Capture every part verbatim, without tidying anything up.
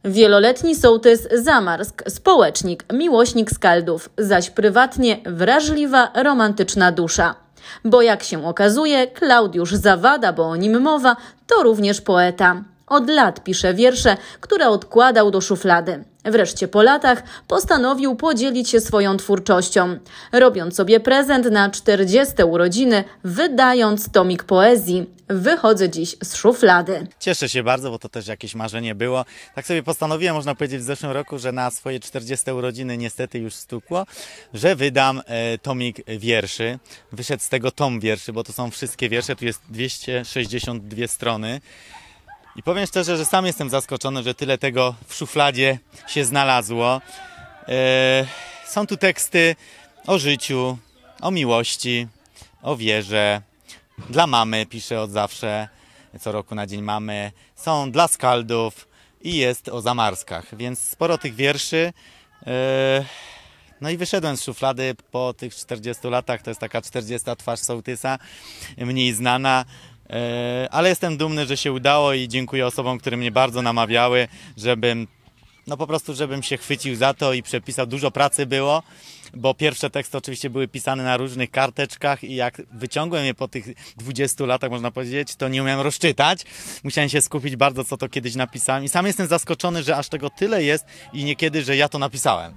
Wieloletni sołtys Zamarsk, społecznik, miłośnik skaldów, zaś prywatnie wrażliwa, romantyczna dusza. Bo jak się okazuje, Klaudiusz Zawada, bo o nim mowa, to również poeta. Od lat pisze wiersze, które odkładał do szuflady. Wreszcie po latach postanowił podzielić się swoją twórczością, robiąc sobie prezent na czterdzieste urodziny, wydając tomik poezji. Wychodzę dziś z szuflady. Cieszę się bardzo, bo to też jakieś marzenie było. Tak sobie postanowiłem, można powiedzieć, w zeszłym roku, że na swoje czterdzieste urodziny niestety już stukło, że wydam e, tomik wierszy. Wyszedł z tego tom wierszy, bo to są wszystkie wiersze, tu jest dwieście sześćdziesiąt dwie strony. I powiem szczerze, że sam jestem zaskoczony, że tyle tego w szufladzie się znalazło. E, są tu teksty o życiu, o miłości, o wierze. Dla mamy piszę od zawsze, co roku na Dzień Mamy. Są dla skaldów i jest o zamarskach, więc sporo tych wierszy. E, no i wyszedłem z szuflady po tych czterdziestu latach. To jest taka czterdziesta twarz sołtysa, mniej znana. Ale jestem dumny, że się udało i dziękuję osobom, które mnie bardzo namawiały, żebym, no po prostu, żebym się chwycił za to i przepisał. Dużo pracy było, bo pierwsze teksty oczywiście były pisane na różnych karteczkach i jak wyciągłem je po tych dwudziestu latach, można powiedzieć, to nie umiałem rozczytać. Musiałem się skupić bardzo, co to kiedyś napisałem i sam jestem zaskoczony, że aż tego tyle jest i niekiedy, że ja to napisałem.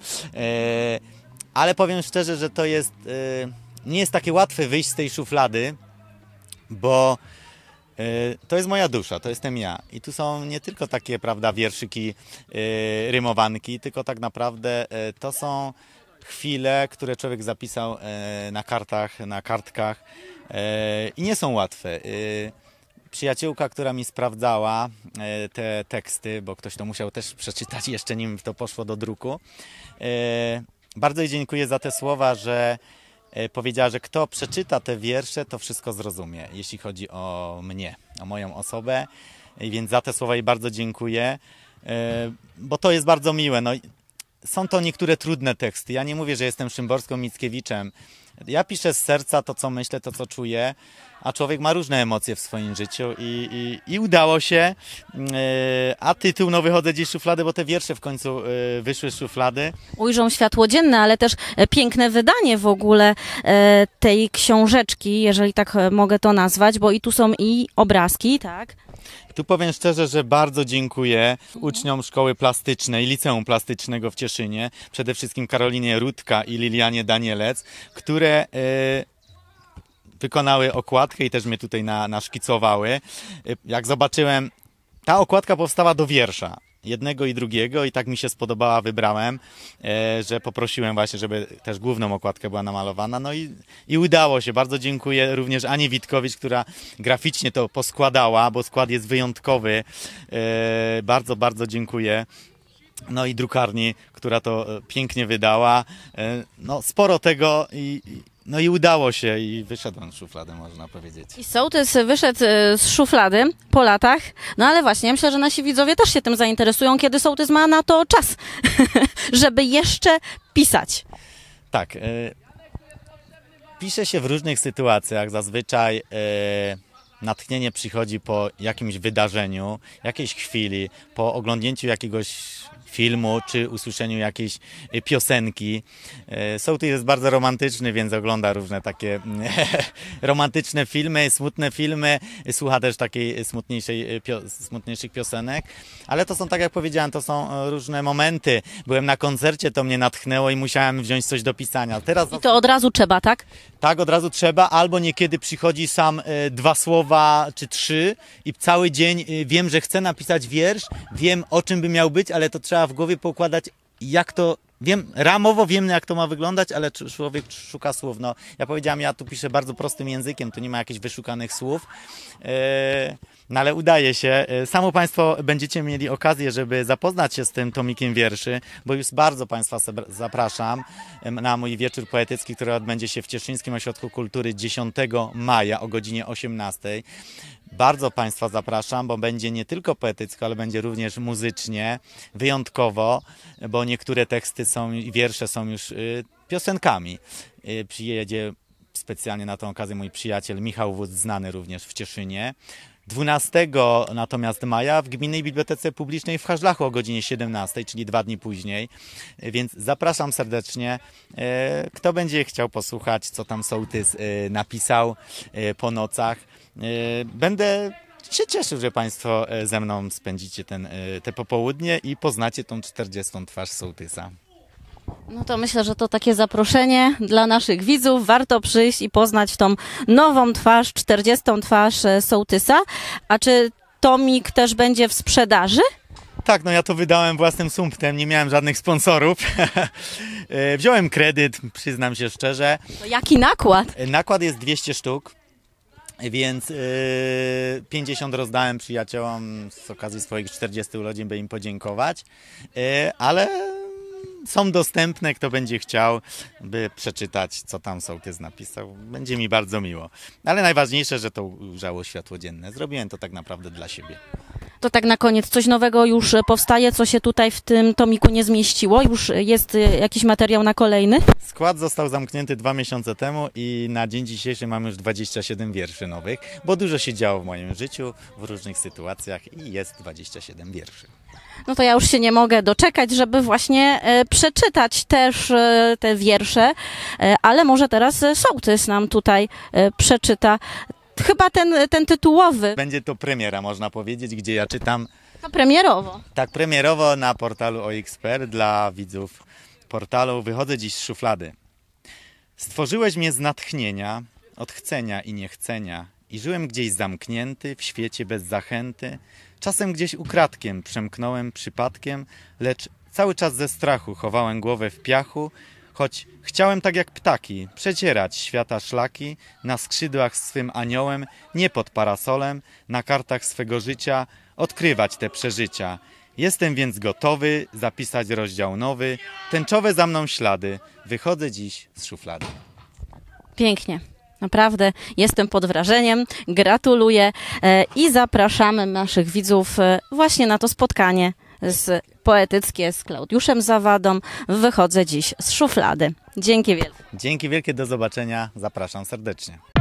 Ale powiem szczerze, że to jest, nie jest takie łatwe wyjść z tej szuflady, bo to jest moja dusza, to jestem ja. I tu są nie tylko takie, prawda, wierszyki, yy, rymowanki, tylko tak naprawdę yy, to są chwile, które człowiek zapisał yy, na kartach, na kartkach yy, i nie są łatwe. Yy, przyjaciółka, która mi sprawdzała yy, te teksty, bo ktoś to musiał też przeczytać jeszcze nim to poszło do druku. Yy, bardzo jej dziękuję za te słowa, że powiedziała, że kto przeczyta te wiersze, to wszystko zrozumie, jeśli chodzi o mnie, o moją osobę. Więc za te słowa jej bardzo dziękuję, bo to jest bardzo miłe. No, są to niektóre trudne teksty. Ja nie mówię, że jestem Szymborską Mickiewiczem. Ja piszę z serca to, co myślę, to, co czuję, a człowiek ma różne emocje w swoim życiu i, i, i udało się. A tytuł, no wychodzę dziś z szuflady, bo te wiersze w końcu wyszły z szuflady. Ujrzą światło dzienne, ale też piękne wydanie w ogóle tej książeczki, jeżeli tak mogę to nazwać, bo i tu są i obrazki, tak? Tu powiem szczerze, że bardzo dziękuję uczniom Szkoły Plastycznej, Liceum Plastycznego w Cieszynie, przede wszystkim Karolinie Rudka i Lilianie Danielec, które y, wykonały okładkę i też mnie tutaj na, naszkicowały. Y, jak zobaczyłem, ta okładka powstała do wiersza. Jednego i drugiego i tak mi się spodobała, wybrałem, e, że poprosiłem właśnie, żeby też główną okładkę była namalowana, no i, i udało się. Bardzo dziękuję również Ani Witkowicz, która graficznie to poskładała, bo skład jest wyjątkowy. E, bardzo, bardzo dziękuję. No i drukarni, która to pięknie wydała. E, no sporo tego i, no i udało się i wyszedłem z szuflady, można powiedzieć. I sołtys wyszedł z szuflady po latach, no ale właśnie, ja myślę, że nasi widzowie też się tym zainteresują, kiedy sołtys ma na to czas, żeby jeszcze pisać. Tak. E, pisze się w różnych sytuacjach, zazwyczaj e, natchnienie przychodzi po jakimś wydarzeniu, jakiejś chwili, po oglądnięciu jakiegoś filmu, czy usłyszeniu jakiejś piosenki. Sołtys jest bardzo romantyczny, więc ogląda różne takie romantyczne filmy, smutne filmy, słucha też takiej smutniejszej, pio, smutniejszych piosenek, ale to są, tak jak powiedziałem, to są różne momenty. Byłem na koncercie, to mnie natchnęło i musiałem wziąć coś do pisania. Teraz... I to od razu trzeba, tak? Tak, od razu trzeba, albo niekiedy przychodzi sam dwa słowa, czy trzy i cały dzień wiem, że chcę napisać wiersz, wiem, o czym by miał być, ale to trzeba w głowie poukładać, jak to, wiem, ramowo wiem, jak to ma wyglądać, ale człowiek szuka słów. No, ja powiedziałem, ja tu piszę bardzo prostym językiem, tu nie ma jakichś wyszukanych słów, yy, no ale udaje się. Samo Państwo będziecie mieli okazję, żeby zapoznać się z tym tomikiem wierszy, bo już bardzo Państwa zapraszam na mój wieczór poetycki, który odbędzie się w Cieszyńskim Ośrodku Kultury dziesiątego maja o godzinie osiemnastej. Bardzo Państwa zapraszam, bo będzie nie tylko poetycko, ale będzie również muzycznie, wyjątkowo, bo niektóre teksty są i wiersze są już y, piosenkami. Y, przyjedzie specjalnie na tę okazję mój przyjaciel Michał Wódz, znany również w Cieszynie. dwunastego natomiast maja w Gminnej Bibliotece Publicznej w Hażlachu o godzinie siedemnastej, czyli dwa dni później. Więc zapraszam serdecznie. Kto będzie chciał posłuchać, co tam sołtys napisał po nocach. Będę się cieszył, że Państwo ze mną spędzicie ten, te popołudnie i poznacie tą czterdziestą twarz sołtysa. No to myślę, że to takie zaproszenie dla naszych widzów. Warto przyjść i poznać tą nową twarz, czterdziestą twarz sołtysa. A czy tomik też będzie w sprzedaży? Tak, no ja to wydałem własnym sumptem, nie miałem żadnych sponsorów. Wziąłem kredyt, przyznam się szczerze. To jaki nakład? Nakład jest dwieście sztuk, więc yy, pięćdziesiąt rozdałem przyjaciołom z okazji swoich czterdziestu urodzin, by im podziękować, yy, ale są dostępne, kto będzie chciał, by przeczytać, co tam sołtys napisał. Będzie mi bardzo miło. Ale najważniejsze, że to ujrzało światło dzienne. Zrobiłem to tak naprawdę dla siebie. To tak na koniec, coś nowego już powstaje, co się tutaj w tym tomiku nie zmieściło? Już jest jakiś materiał na kolejny? Skład został zamknięty dwa miesiące temu i na dzień dzisiejszy mam już dwadzieścia siedem wierszy nowych, bo dużo się działo w moim życiu, w różnych sytuacjach i jest dwadzieścia siedem wierszy. No to ja już się nie mogę doczekać, żeby właśnie e, przeczytać też e, te wiersze, e, ale może teraz sołtys nam tutaj e, przeczyta. Chyba ten, ten tytułowy. Będzie to premiera, można powiedzieć, gdzie ja czytam To premierowo. tak premierowo na portalu O X P R dla widzów portalu. Wychodzę dziś z szuflady. Stworzyłeś mnie z natchnienia, od chcenia i niechcenia i żyłem gdzieś zamknięty, w świecie bez zachęty. Czasem gdzieś ukradkiem przemknąłem przypadkiem, lecz cały czas ze strachu chowałem głowę w piachu, choć chciałem tak jak ptaki przecierać świata szlaki, na skrzydłach swym aniołem, nie pod parasolem, na kartach swego życia odkrywać te przeżycia. Jestem więc gotowy zapisać rozdział nowy, tęczowe za mną ślady, wychodzę dziś z szuflady. Pięknie. Naprawdę jestem pod wrażeniem, gratuluję e, i zapraszamy naszych widzów e, właśnie na to spotkanie z poetyckie z Klaudiuszem Zawadą. Wychodzę dziś z szuflady. Dzięki wielkie. Dzięki wielkie, do zobaczenia, zapraszam serdecznie.